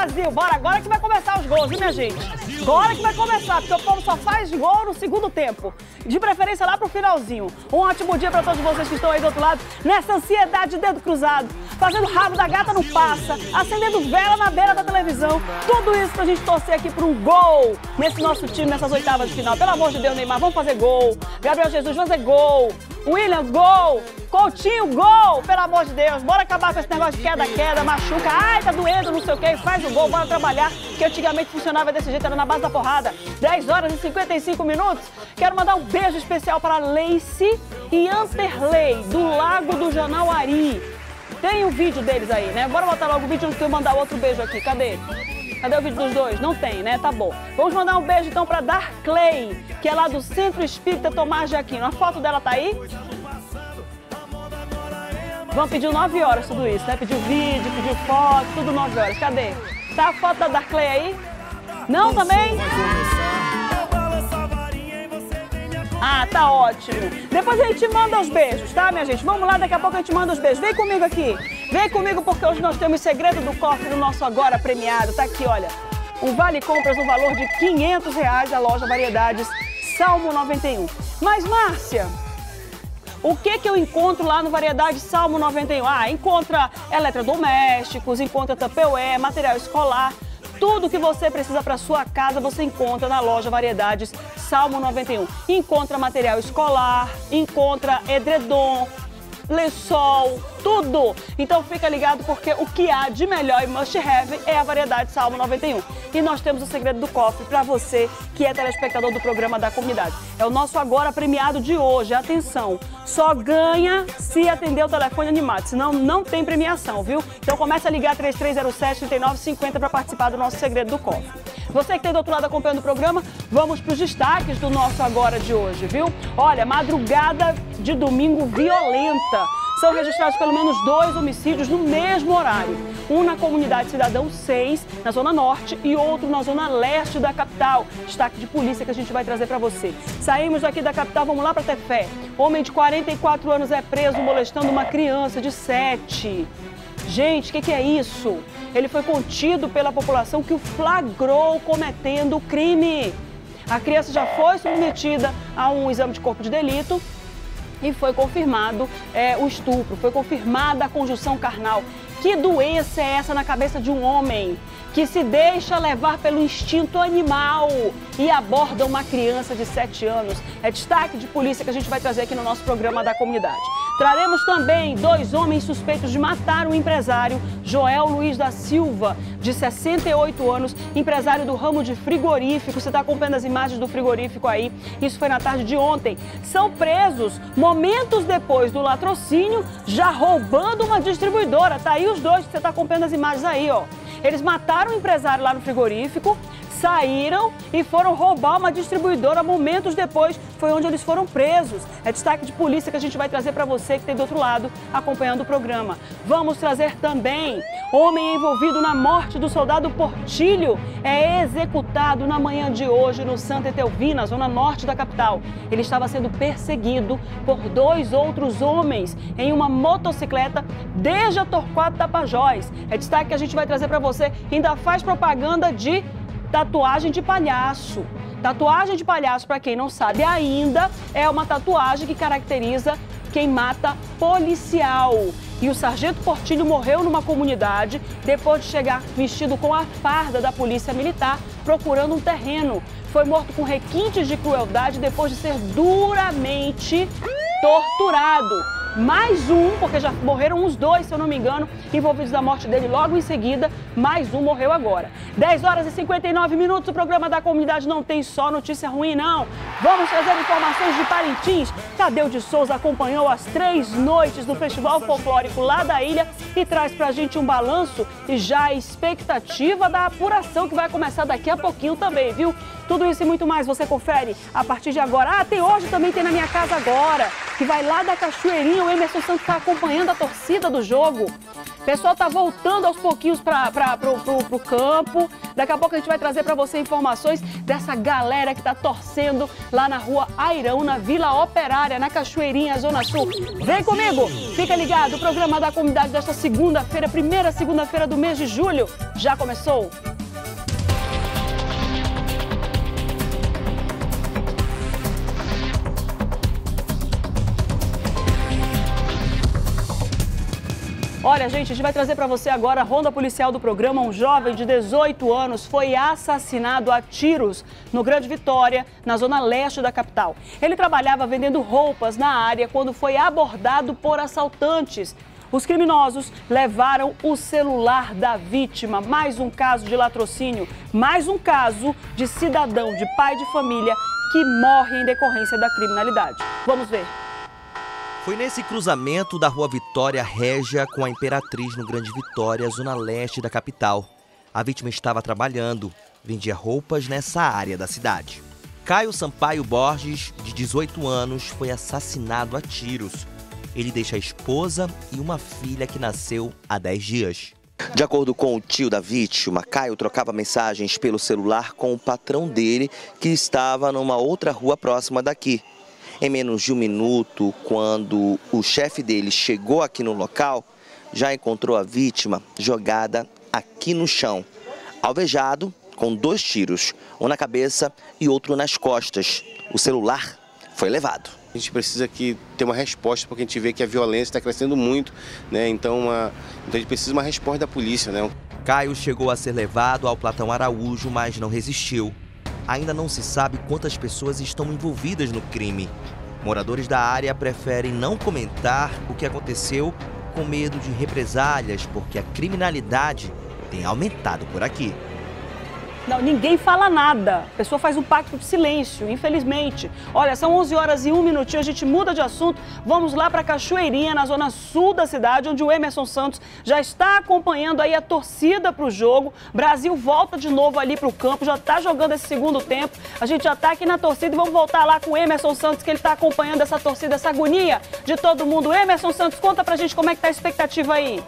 Brasil. Bora, agora que vai começar os gols, viu, minha gente? Agora que vai começar, porque o povo só faz gol no segundo tempo. De preferência lá pro finalzinho. Um ótimo dia pra todos vocês que estão aí do outro lado, nessa ansiedade de dedo cruzado, fazendo rabo da gata no passa, acendendo vela na beira da televisão. Tudo isso pra gente torcer aqui por um gol nesse nosso time, nessas oitavas de final. Pelo amor de Deus, Neymar, vamos fazer gol. Gabriel Jesus, vamos fazer gol. William, gol! Coutinho, gol! Pelo amor de Deus, bora acabar com esse negócio de queda, machuca, ai, tá doendo, não sei o quê, faz o gol, bora trabalhar, que antigamente funcionava desse jeito, era na base da porrada. 10 horas e 55 minutos. Quero mandar um beijo especial para Leice e Anterley, do Lago do Janauari. Tem o vídeo deles aí, né? Bora botar logo o vídeo antes de eu mandar outro beijo aqui, cadê? Cadê o vídeo dos dois? Não tem, né? Tá bom. Vamos mandar um beijo então pra Darclay, que é lá do Centro Espírita Tomás de Aquino. A foto dela tá aí? Vamos pedir 9 horas tudo isso, né? Pediu vídeo, pediu foto, tudo 9 horas. Cadê? Tá a foto da Darclay aí? Não também? Ah, tá ótimo. Depois a gente manda os beijos, tá, minha gente? Vamos lá, daqui a pouco a gente manda os beijos. Vem comigo aqui. Vem comigo porque hoje nós temos segredo do cofre do nosso agora premiado. Tá aqui, olha. Um vale compras no valor de R$500 da loja Variedades Salmo 91. Mas, Márcia, o que eu encontro lá no Variedades Salmo 91? Ah, encontra eletrodomésticos, encontra Tupperware, material escolar. Tudo que você precisa para sua casa você encontra na loja Variedades Salmo 91. Encontra material escolar, encontra edredom, lençol, tudo. Então fica ligado porque o que há de melhor e must have é a Variedade Salmo 91. E nós temos o segredo do cofre para você que é telespectador do programa da comunidade. É o nosso agora premiado de hoje. Atenção, só ganha se atender o telefone animado, senão não tem premiação, viu? Então começa a ligar 3307-3950 para participar do nosso segredo do cofre. Você que está do outro lado acompanhando o programa, vamos para os destaques do nosso agora de hoje, viu? Olha, madrugada de domingo violenta. São registrados pelo menos 2 homicídios no mesmo horário. Um na comunidade Cidadão 6, na Zona Norte, e outro na Zona Leste da capital. Destaque de polícia que a gente vai trazer para você. Saímos daqui da capital, vamos lá para Tefé. Homem de 44 anos é preso molestando uma criança de 7. Gente, o que é isso? Ele foi contido pela população que o flagrou cometendo o crime. A criança já foi submetida a um exame de corpo de delito e foi confirmado o estupro, foi confirmada a conjunção carnal. Que doença é essa na cabeça de um homem que se deixa levar pelo instinto animal e aborda uma criança de 7 anos? É destaque de polícia que a gente vai trazer aqui no nosso programa da comunidade. Traremos também 2 homens suspeitos de matar o empresário Joel Luiz da Silva, de 68 anos, empresário do ramo de frigorífico. Você está acompanhando as imagens do frigorífico aí. Isso foi na tarde de ontem. São presos momentos depois do latrocínio, já roubando uma distribuidora. Tá aí os dois que você está acompanhando as imagens aí, ó. Eles mataram o empresário lá no frigorífico, saíram e foram roubar uma distribuidora momentos depois. Foi onde eles foram presos. É destaque de polícia que a gente vai trazer para você que tem do outro lado acompanhando o programa. Vamos trazer também homem envolvido na morte do soldado Portilho. É executado na manhã de hoje no Santa Etelvina, zona norte da capital. Ele estava sendo perseguido por 2 outros homens em uma motocicleta desde a Torquato Tapajós. É destaque que a gente vai trazer para você. Ainda faz propaganda de tatuagem de palhaço. Tatuagem de palhaço, para quem não sabe ainda, é uma tatuagem que caracteriza quem mata policial. E o sargento Portilho morreu numa comunidade depois de chegar vestido com a farda da polícia militar procurando um terreno. Foi morto com requintes de crueldade depois de ser duramente torturado. Mais um, porque já morreram uns 2, se eu não me engano, envolvidos na morte dele logo em seguida. Mais um morreu agora. 10 horas e 59 minutos, o programa da comunidade não tem só notícia ruim, não. Vamos trazer informações de Parintins. Tadeu de Souza acompanhou as 3 noites do Festival Folclórico lá da ilha e traz pra gente um balanço e já a expectativa da apuração que vai começar daqui a pouquinho também, viu? Tudo isso e muito mais você confere a partir de agora. Ah, tem hoje também, tem Na Minha Casa Agora, que vai lá da Cachoeirinha. O Emerson Santos está acompanhando a torcida do jogo. pessoal tá voltando aos pouquinhos pro campo. Daqui a pouco a gente vai trazer para você informações dessa galera que tá torcendo lá na Rua Airão, na Vila Operária, na Cachoeirinha, Zona Sul. Vem comigo, fica ligado, o programa da comunidade desta segunda-feira, primeira segunda-feira do mês de julho, já começou. Olha, gente, a gente vai trazer para você agora a ronda policial do programa. Um jovem de 18 anos foi assassinado a tiros no Grande Vitória, na zona leste da capital. Ele trabalhava vendendo roupas na área quando foi abordado por assaltantes. Os criminosos levaram o celular da vítima. Mais um caso de latrocínio, mais um caso de cidadão, de pai de família que morre em decorrência da criminalidade. Vamos ver. Foi nesse cruzamento da Rua Vitória Régia com a Imperatriz, no Grande Vitória, zona leste da capital. A vítima estava trabalhando, vendia roupas nessa área da cidade. Caio Sampaio Borges, de 18 anos, foi assassinado a tiros. Ele deixa a esposa e uma filha que nasceu há 10 dias. De acordo com o tio da vítima, Caio trocava mensagens pelo celular com o patrão dele, que estava numa outra rua próxima daqui. Em menos de um minuto, quando o chefe dele chegou aqui no local, já encontrou a vítima jogada aqui no chão, alvejado com 2 tiros, um na cabeça e outro nas costas. O celular foi levado. A gente precisa aqui ter uma resposta, porque a gente vê que a violência está crescendo muito, né? Então a gente precisa de uma resposta da polícia, né? Caio chegou a ser levado ao Platão Araújo, mas não resistiu. Ainda não se sabe quantas pessoas estão envolvidas no crime. Moradores da área preferem não comentar o que aconteceu com medo de represálias, porque a criminalidade tem aumentado por aqui. Não, ninguém fala nada. A pessoa faz um pacto de silêncio, infelizmente. Olha, são 11 horas e 1 minutinho, a gente muda de assunto. Vamos lá para Cachoeirinha, na zona sul da cidade, onde o Emerson Santos já está acompanhando aí a torcida para o jogo. Brasil volta de novo ali para o campo, já está jogando esse segundo tempo. A gente já está aqui na torcida e vamos voltar lá com o Emerson Santos, que ele está acompanhando essa torcida, essa agonia de todo mundo. Emerson Santos, conta pra gente como é que tá a expectativa aí.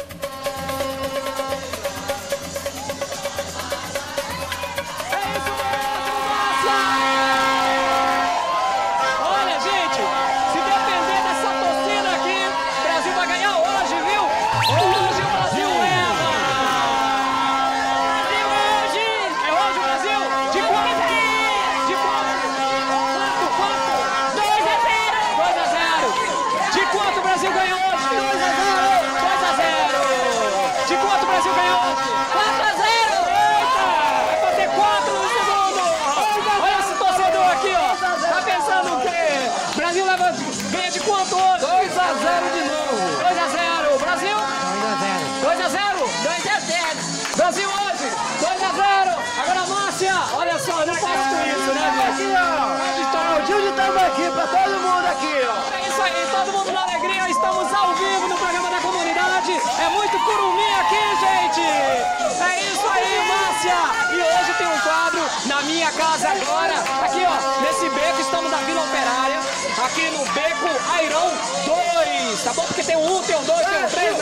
Brasil hoje, 2-0. Agora, Márcia, olha só, eu não faço isso, né, gente? Aqui, ó. O Júlio estamos aqui, pra todo mundo aqui, ó. É isso aí, todo mundo na alegria. Estamos ao vivo no programa da comunidade. É muito curumim aqui, gente. É isso aí, Márcia. E hoje tem um quadro na minha casa agora. Aqui, ó, nesse beco, estamos na Vila Operária. Aqui no beco Airão 2, tá bom? Porque tem um 1, tem um 2, tem um 3.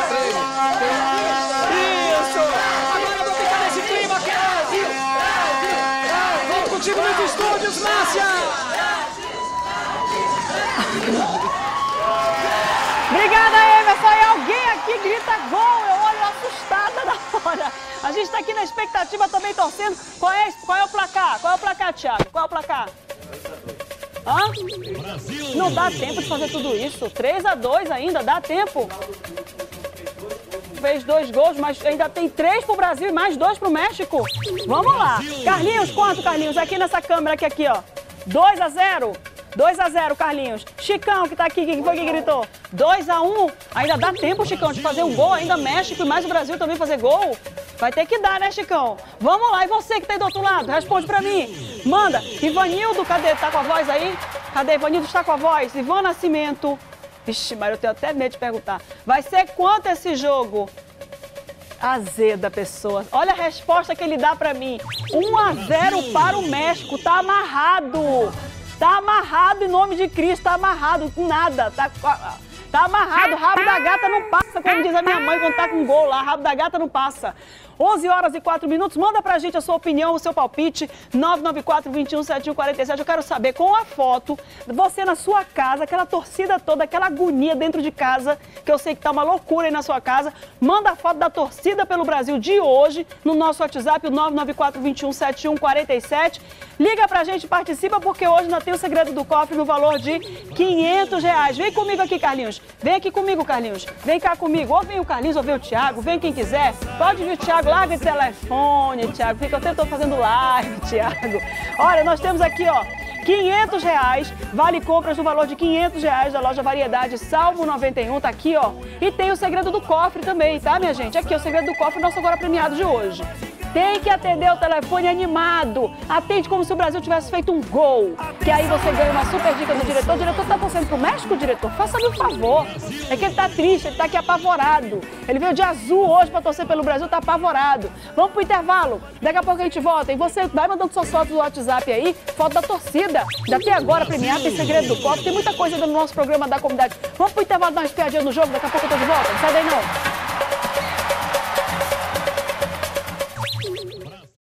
Isso! Agora eu vou ficar nesse clima aqui. Volto contigo nos estúdios, Márcia! Obrigada, Emerson. E alguém aqui grita gol. Eu olho assustada na hora. A gente tá aqui na expectativa, também torcendo. Qual é o placar? Qual é o placar, Thiago? Qual é o placar? Hã? Não dá tempo de fazer tudo isso. 3-2 ainda, dá tempo. Fez 2 gols, mas ainda tem 3 pro Brasil e mais 2 pro México. Vamos lá. Carlinhos, quanto, Carlinhos? Aqui nessa câmera, aqui, ó. 2-0. 2-0, Carlinhos. Chicão, que tá aqui, quem foi que gritou? 2-1. Ainda dá tempo, Chicão, de fazer um gol. Ainda México e mais o Brasil também fazer gol. Vai ter que dar, né, Chicão? Vamos lá. E você que tá aí do outro lado, responde pra mim. Manda. Ivanildo, cadê? Tá com a voz aí? Cadê? Ivanildo está com a voz. Ivan Nascimento. Vixe, mas eu tenho até medo de perguntar. Vai ser quanto esse jogo? Azeda, pessoa. Olha a resposta que ele dá pra mim. 1-0 para o México. Tá amarrado. Tá amarrado em nome de Cristo. Tá amarrado com nada. Tá Tá amarrado, rabo da gata não passa, como diz a minha mãe quando tá com gol lá, rabo da gata não passa. 11 horas e 4 minutos, manda pra gente a sua opinião, o seu palpite, 994-217147. Eu quero saber, com a foto, você na sua casa, aquela torcida toda, aquela agonia dentro de casa, que eu sei que tá uma loucura aí na sua casa, manda a foto da torcida pelo Brasil de hoje, no nosso WhatsApp, o 994-217147. Liga pra gente, participa, porque hoje ainda tem o segredo do cofre no valor de R$500. Vem comigo aqui, Carlinhos. Vem aqui comigo, Carlinhos. Vem cá comigo. Ou vem o Carlinhos, ou vem o Thiago. Vem quem quiser. Pode vir o Thiago. Larga o telefone, Thiago. Fica o tempo todo fazendo live, Thiago. Olha, nós temos aqui, ó, R$500, vale compras no valor de R$500 da loja Variedade Salmo 91, tá aqui, ó. E tem o segredo do cofre também, tá, minha gente? Aqui, o segredo do cofre, nosso agora premiado de hoje. Tem que atender o telefone animado. Atende como se o Brasil tivesse feito um gol. Que aí você ganha uma super dica do diretor. O diretor tá torcendo pro México, diretor? Faça-me um favor. É que ele tá triste, ele tá aqui apavorado. Ele veio de azul hoje pra torcer pelo Brasil, tá apavorado. Vamos pro intervalo. Daqui a pouco a gente volta. E você vai mandando suas fotos no WhatsApp aí, foto da torcida. Daqui agora, premiado, tem segredo do cofre. Tem muita coisa no nosso programa da comunidade. Vamos pro intervalo, dar uma espiadinha no jogo. Daqui a pouco eu tô de volta. Não sai daí não.